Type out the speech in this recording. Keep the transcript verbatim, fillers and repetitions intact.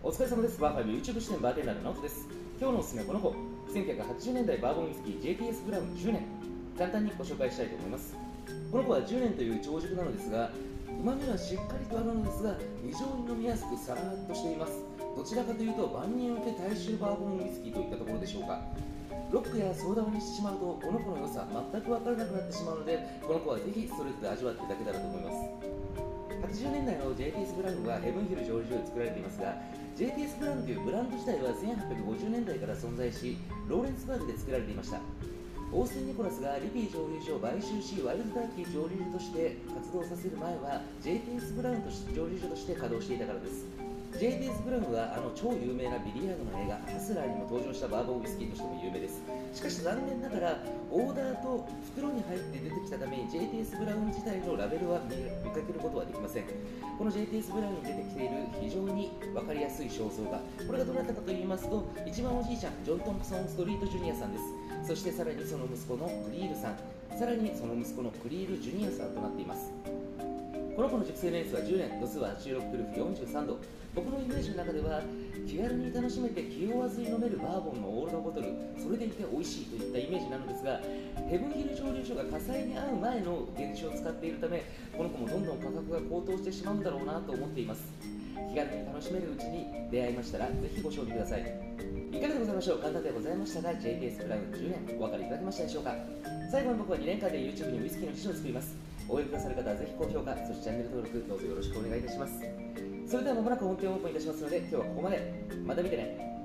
お疲れ様です。バーファイブ YouTube 視点バーテンダーのナオトです。今日のおすすめはこの子、せんきゅうひゃくはちじゅうねんだいバーボンウイスキー ジェイティーエス ブラウンじゅうねん。簡単にご紹介したいと思います。この子はじゅうねんという長熟なのですが、うまみはしっかりとあるのですが、非常に飲みやすくさらっとしています。どちらかというと万人受け大衆バーボンウイスキーといったところでしょうか。ロックやソーダ割りにしてしまうとこの子の良さ全く分からなくなってしまうので、この子はぜひストレートで味わっていただけたらと思います。はちじゅうねんだいの ジェイティーエス ブラウンはヘブンヒル蒸留所で作られていますが、 ジェイティーエス ブラウンというブランド自体はせんはっぴゃくごじゅうねんだいから存在し、ローレンスバーグで作られていました。オースティン・ニコラスがリピー蒸留所を買収し、ワイルドターキー蒸留所として活動させる前は ジェイティーエス ブラウンとして蒸留所として稼働していたからです。 ジェイティーエス ブラウンはあの超有名なビリヤードの映画ハスラーにも登場したバーボンウイスキーとしても有名です。しかし残念ながらオーダーと袋に入って出てきたために ジェイティーエス ブラウン自体のラベルは 見, 見かけることはできません。この ジェイティーエス ブラウンに出てきている非常に分かりやすい肖像画、これがどなたかと言いますと、一番おじいちゃんジョン・トンプソン・ストリート・ジュニアさんです。そしてさらにその息子のクリールさん、さらにその息子のクリール・ジュニアさんとなっています。この子の熟成年数はじゅうねん、度数ははちじゅうろくプルーフよんじゅうさんど。僕のイメージの中では気軽に楽しめて気負わずに飲めるバーボンのオールドボトル、それでいて美味しいといったイメージなのですが、ヘブンヒル蒸留所が火災に遭う前の原酒を使っているため、この子もどんどん価格が高騰してしまうんだろうなと思っています。気軽に楽しめるうちに出会いましたらぜひご賞味ください。いかがでございましょう。簡単でございましたが ジェイティーエス ブラウンじゅうねんお分かりいただけましたでしょうか。最後に僕はにねんかんで YouTube にウイスキーの記事を作ります。応援くださる方はぜひ高評価、そしてチャンネル登録どうぞよろしくお願いいたします。それではまもなく本編をオープンいたしますので、今日はここまで。また見てね。